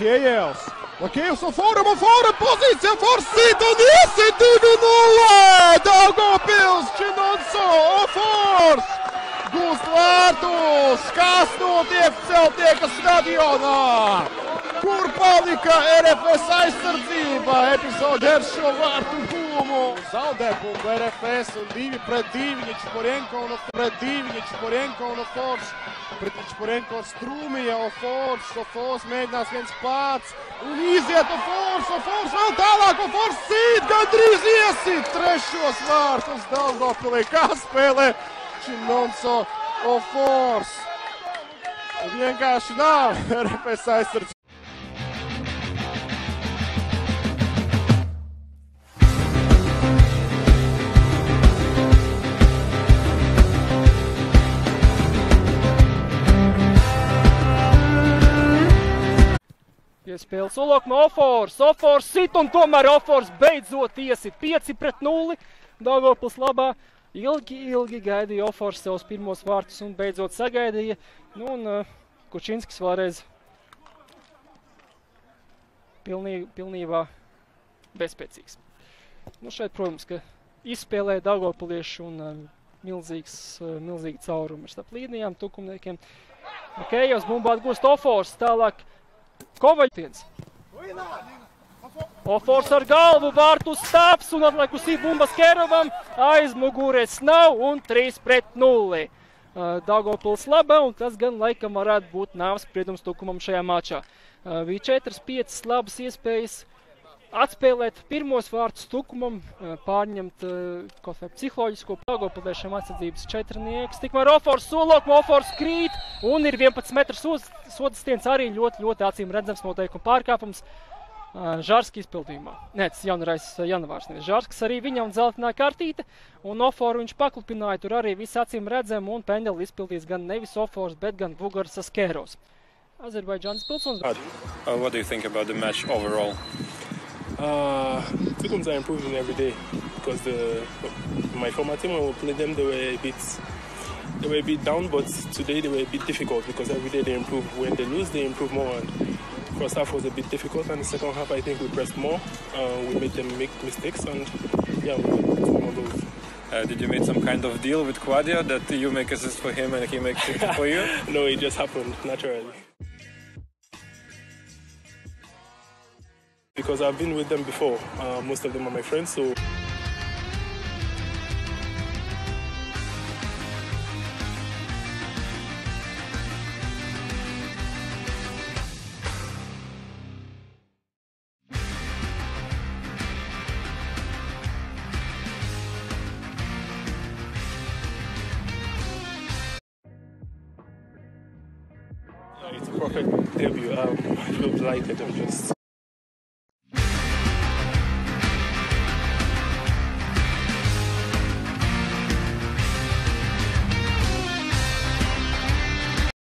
Lakējevs. Lakējevs no fora pozīcija, forsīt un iesit 2-0! Daugavpils, Činonso, Ofors! Gūst vārtus! Kas notiek Celtnieku stadionā? Kur palika RFS aizsardzība? Epizode ar šo vārtu gūmu. Zaudē bumbu RFS un 2-2 Nečporenko un Ofors. Pret Nečporenko strūmīja Ofors mēģinās viens pats un iziet Ofors vēl tālāk, Ofors sīt, gandrīz iesit trešos vārtus Daugavpilī. Kā spēlē Činonso Ofors? Vienkārši nav RFS aizsardzība. Piespēle Sulok no Ofors sit un tomēr Ofors beidzot iesit 5-0. Daugavpils labā ilgi gaidīja Ofors savus pirmos vārtus un beidzot sagaidīja. Nu un Kučinskis vēlreiz pilnībā bezspēcīgs. Nu šeit, protams, ka izspēlē daugavpilieši un milzīgi caurumi starp līnijām, tukumniekiem. Lakējevs bumbu atgūst Ofors, tālāk Kovaļtiens. Ofors ar galvu, vārtu stāps un atliekusī bumba Skerovam. Aiz mugures nav un 3-0. Daugavpils labā un tas gan laikam varētu būt nāves spriedums Tukumam šajā mačā. Bija 4-5 labas iespējas atspēlēt pirmos vārtus Tukumam, pārņemt kaut vai psiholoģisko Daugavpiliešiem atsardzības četrnieks. Tikmēr Ofors Sulok, Ofors krīt un ir 11 metru sodastiens arī ļoti acīm redzams noteikuma pārkāpums Žarska izpildījumā. Nē, tas Janavārs, nevis Žarskas, arī viņam dzeltenā kartīte un Oforu viņš paklupināja, tur arī viss acīm redzam un pendeli izpildīs gan nevis Ofors, bet gan Vugars Askeros. Azerbaidžānas pilsons. What do you think about the match overall? Tukums are improving every day because my former team, when we played them, they were a bit down, but today they were a bit difficult because every day they improve. When they lose, they improve more. And first half was a bit difficult, and the second half I think we pressed more. We made them make mistakes, and yeah, we got more goals. Did you make some kind of deal with Quadia that you make assists for him and he makes it for you? No, it just happened naturally. Because I've been with them before, most of them are my friends, so... It's a perfect debut. I feel delighted. I'm just